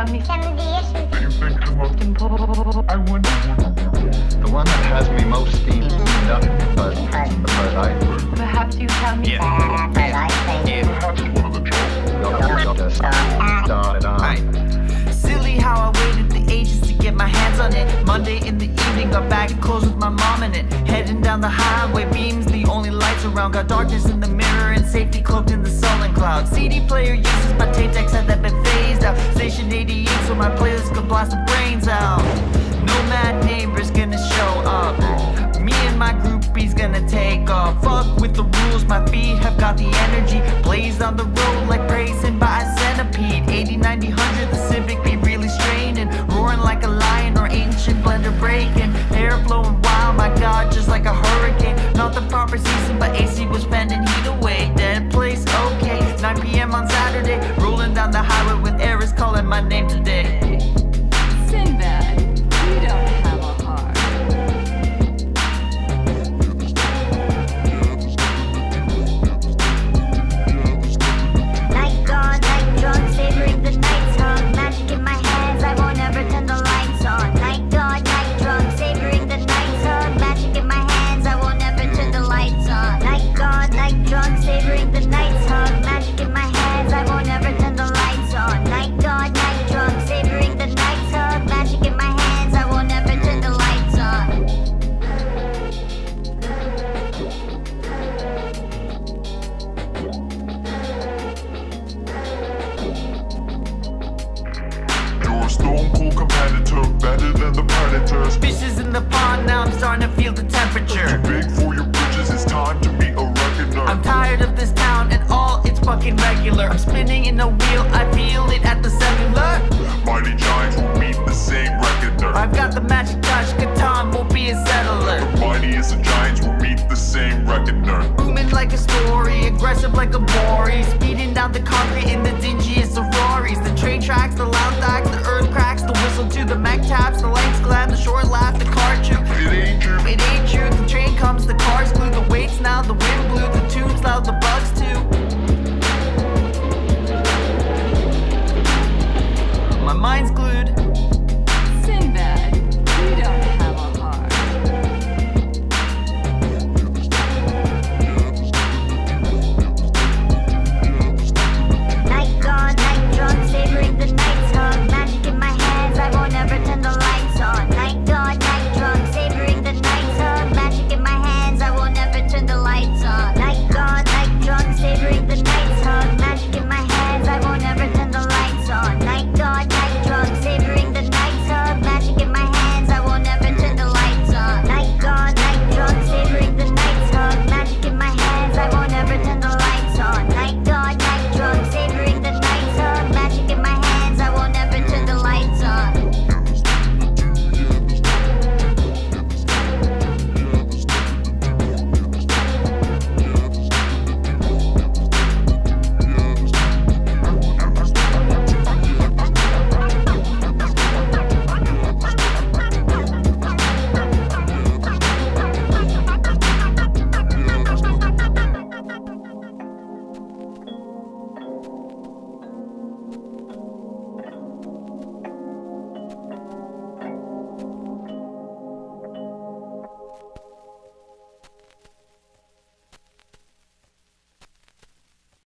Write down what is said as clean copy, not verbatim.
me some of the issues that you think are most important. I wonder. The one that has me most steamed up, but I... Perhaps you tell me. Perhaps one of the Silly how I waited the ages to get my hands on it. Monday in the evening, got back and close with my mom in it. Heading down the highway, beams the only lights around. Got darkness in the mirror and safety cloaked in the sullen cloud. CD player uses my tape decks had been phased out. Station 88 so my playlist could blast the brains out. Nomad neighbors gonna show up. Me and my groupies gonna take off. Fuck with the rules, my feet have got the energy. Blaze on the road like racing by a centipede. 80, 90, 100, the Civic be really straining. Roaring like a lion or ancient blender breaking. Hair flowing wild, my god, just like a hurricane. Not the proper season, but AC was fending heat away. Dead place, okay. 9 PM on Saturday. Rolling down the highway with Eris calling my name today. Sinbad, you don't have a heart. Night gone, night drunk, savoring the night's hung. Magic in my hands, I won't ever turn the lights on. Night gone, night drunk, savoring the night's hung. Magic in my hands, I won't ever turn the lights on. Night gone, night drunk, savoring the night's hung. Magic in my hands, I won't ever turn the lights on. Night gone, night drunk, savoring the night's hung. Magic in my hands, I won't ever turn the lights on. You're a stone cold competitor, better than the predators. Fishes in the pond, now I'm starting to feel the temperature. Too big for your britches, it's time to meet a reckoner. I'm tired of this town and all its fucking regular. I'm spinning in a wheel, I feel it at the cellular. Mighty giants will meet the same reckoner. I've got the magic touch, Catan won't be a settler. Mightiest of giants will meet the same reckoner. Booming like a story, aggressive like a Bori. Speeding down the concrete in the dingiest of Ferraris. The train tracks, the loud thacks, the earth cracks, the whistle to the Mac taps, the lights glam, the short laugh, the car chew. It ain't true. It ain't true, the train comes, the car's glued, the weights now, the wind blew.